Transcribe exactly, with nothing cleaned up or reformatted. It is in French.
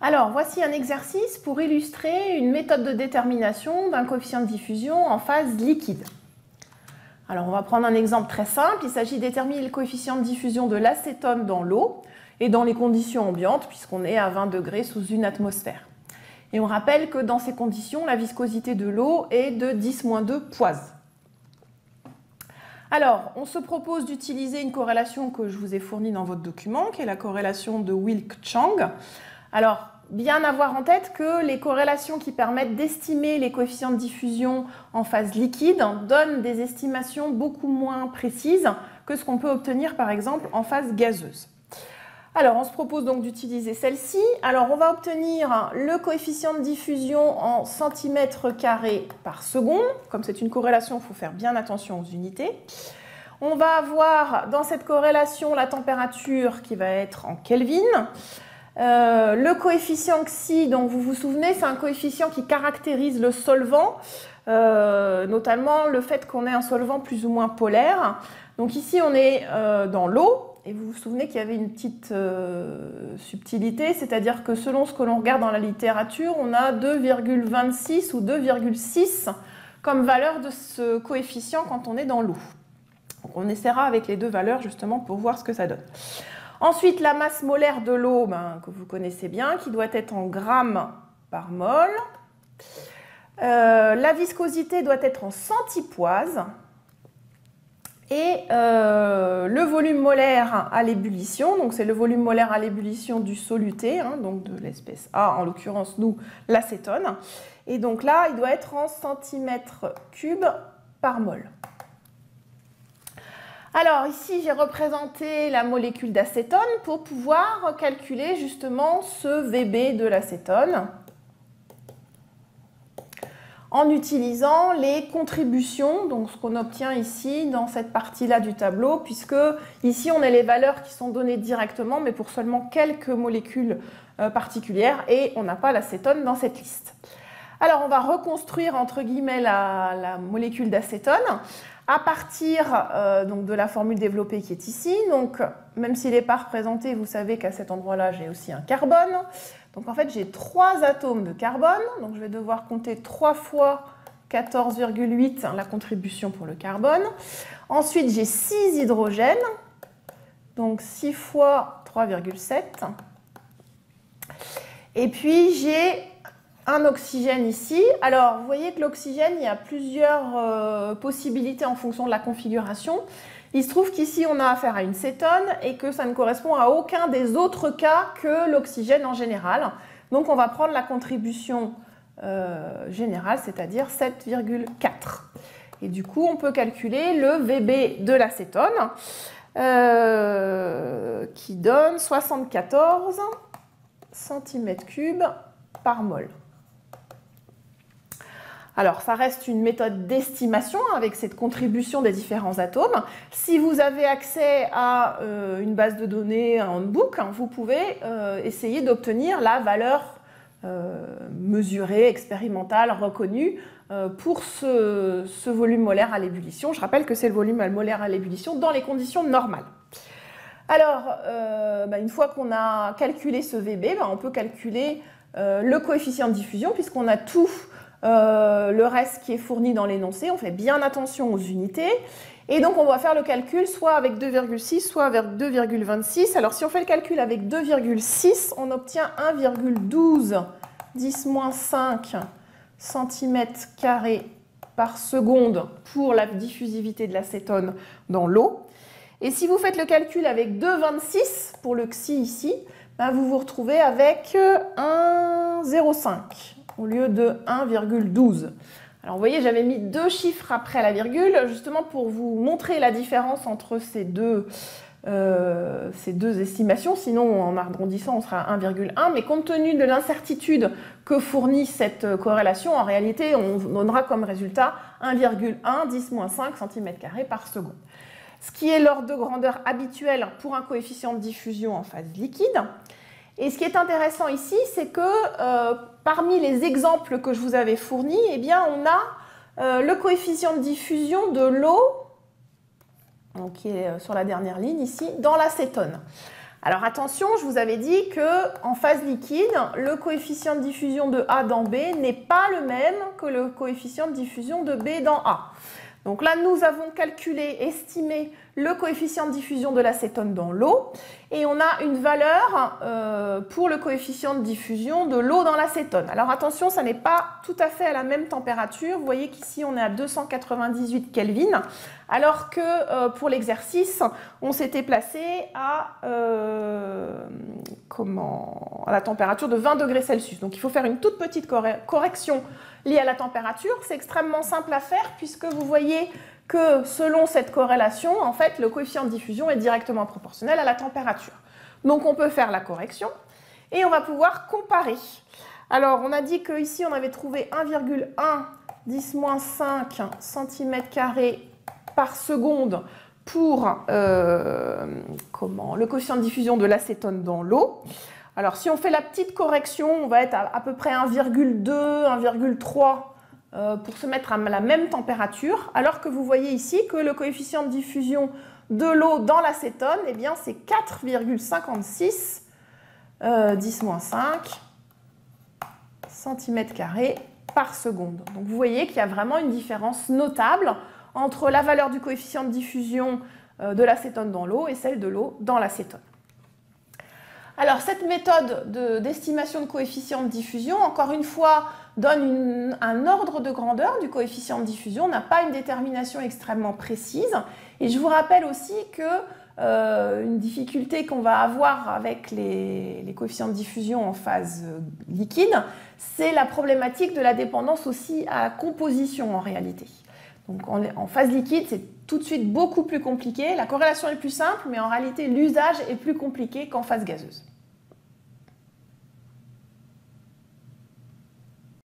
Alors, voici un exercice pour illustrer une méthode de détermination d'un coefficient de diffusion en phase liquide. Alors, on va prendre un exemple très simple. Il s'agit de déterminer le coefficient de diffusion de l'acétone dans l'eau et dans les conditions ambiantes, puisqu'on est à vingt degrés sous une atmosphère. Et on rappelle que dans ces conditions, la viscosité de l'eau est de dix moins deux poise. Alors, on se propose d'utiliser une corrélation que je vous ai fournie dans votre document, qui est la corrélation de Wilk-Chang. Alors, bien avoir en tête que les corrélations qui permettent d'estimer les coefficients de diffusion en phase liquide donnent des estimations beaucoup moins précises que ce qu'on peut obtenir par exemple en phase gazeuse. Alors, on se propose donc d'utiliser celle-ci. Alors, on va obtenir le coefficient de diffusion en centimètres carrés par seconde. Comme c'est une corrélation, il faut faire bien attention aux unités. On va avoir dans cette corrélation la température qui va être en Kelvin. Euh, le coefficient xi, donc vous vous souvenez, c'est un coefficient qui caractérise le solvant, euh, notamment le fait qu'on ait un solvant plus ou moins polaire. Donc ici, on est euh, dans l'eau. Et vous vous souvenez qu'il y avait une petite euh, subtilité, c'est-à-dire que selon ce que l'on regarde dans la littérature, on a deux virgule vingt-six ou deux virgule six comme valeur de ce coefficient quand on est dans l'eau. Donc on essaiera avec les deux valeurs justement pour voir ce que ça donne. Ensuite, la masse molaire de l'eau, ben, que vous connaissez bien, qui doit être en grammes par mol. Euh, la viscosité doit être en centipoise. Et euh, le volume molaire à l'ébullition, donc c'est le volume molaire à l'ébullition du soluté, hein, donc de l'espèce A, en l'occurrence nous, l'acétone. Et donc là, il doit être en centimètres cubes par mol. Alors ici, j'ai représenté la molécule d'acétone pour pouvoir calculer justement ce V B de l'acétone en utilisant les contributions, donc ce qu'on obtient ici dans cette partie-là du tableau, puisque ici on a les valeurs qui sont données directement, mais pour seulement quelques molécules euh, particulières, et on n'a pas l'acétone dans cette liste. Alors on va reconstruire entre guillemets la, la molécule d'acétone à partir euh, donc de la formule développée qui est ici. Donc même s'il n'est pas représenté, vous savez qu'à cet endroit-là j'ai aussi un carbone. Donc en fait, j'ai trois atomes de carbone, donc je vais devoir compter trois fois quatorze virgule huit, la contribution pour le carbone. Ensuite, j'ai six hydrogènes, donc six fois trois virgule sept. Et puis, j'ai un oxygène ici. Alors, vous voyez que l'oxygène, il y a plusieurs euh, possibilités en fonction de la configuration. Il se trouve qu'ici, on a affaire à une cétone et que ça ne correspond à aucun des autres cas que l'oxygène en général. Donc, on va prendre la contribution euh, générale, c'est-à-dire sept virgule quatre. Et du coup, on peut calculer le V B de l'acétone euh, qui donne soixante-quatorze centimètres cubes par mol. Alors, ça reste une méthode d'estimation avec cette contribution des différents atomes. Si vous avez accès à euh, une base de données, un handbook, hein, vous pouvez euh, essayer d'obtenir la valeur euh, mesurée, expérimentale, reconnue euh, pour ce, ce volume molaire à l'ébullition. Je rappelle que c'est le volume molaire à l'ébullition dans les conditions normales. Alors, euh, bah, une fois qu'on a calculé ce V B, bah, on peut calculer euh, le coefficient de diffusion puisqu'on a tout Euh, le reste qui est fourni dans l'énoncé. On fait bien attention aux unités. Et donc, on va faire le calcul soit avec deux virgule six, soit avec deux virgule vingt-six. Alors, si on fait le calcul avec deux virgule six, on obtient un virgule douze dix moins cinq centimètres carrés par seconde pour la diffusivité de l'acétone dans l'eau. Et si vous faites le calcul avec deux virgule vingt-six pour le xi ici, ben vous vous retrouvez avec un virgule zéro cinq. Au lieu de un virgule douze. Alors vous voyez, j'avais mis deux chiffres après la virgule, justement pour vous montrer la différence entre ces deux, euh, ces deux estimations. Sinon, en arrondissant, on sera à un virgule un. Mais compte tenu de l'incertitude que fournit cette corrélation, en réalité, on donnera comme résultat un virgule un dix moins cinq centimètres carrés par seconde. Ce qui est l'ordre de grandeur habituel pour un coefficient de diffusion en phase liquide. Et ce qui est intéressant ici, c'est que euh, parmi les exemples que je vous avais fournis, eh bien, on a euh, le coefficient de diffusion de l'eau, qui est sur la dernière ligne ici, dans l'acétone. Alors attention, je vous avais dit qu'en phase liquide, le coefficient de diffusion de A dans B n'est pas le même que le coefficient de diffusion de B dans A. Donc là, nous avons calculé, estimé le coefficient de diffusion de l'acétone dans l'eau et on a une valeur euh, pour le coefficient de diffusion de l'eau dans l'acétone. Alors attention, ça n'est pas tout à fait à la même température. Vous voyez qu'ici, on est à deux cent quatre-vingt-dix-huit Kelvin, alors que euh, pour l'exercice, on s'était placé à, euh, comment, à la température de vingt degrés Celsius. Donc il faut faire une toute petite correction liée à la température. C'est extrêmement simple à faire puisque vous voyez que selon cette corrélation, en fait, le coefficient de diffusion est directement proportionnel à la température. Donc on peut faire la correction et on va pouvoir comparer. Alors on a dit qu'ici on avait trouvé un virgule un dix moins cinq centimètres carrés par seconde pour euh, comment, le coefficient de diffusion de l'acétone dans l'eau. Alors si on fait la petite correction, on va être à, à peu près un virgule deux, un virgule trois euh, pour se mettre à la même température, alors que vous voyez ici que le coefficient de diffusion de l'eau dans l'acétone, eh bien c'est quatre virgule cinquante-six euh, dix moins cinq centimètres carrés par seconde. Donc vous voyez qu'il y a vraiment une différence notable entre la valeur du coefficient de diffusion euh, de l'acétone dans l'eau et celle de l'eau dans l'acétone. Alors, cette méthode d'estimation de, de coefficient de diffusion, encore une fois, donne une, un ordre de grandeur du coefficient de diffusion, n'a pas une détermination extrêmement précise. Et je vous rappelle aussi que euh, une difficulté qu'on va avoir avec les, les coefficients de diffusion en phase liquide, c'est la problématique de la dépendance aussi à la composition en réalité. Donc en, en phase liquide, c'est tout de suite beaucoup plus compliqué. La corrélation est plus simple, mais en réalité, l'usage est plus compliqué qu'en phase gazeuse.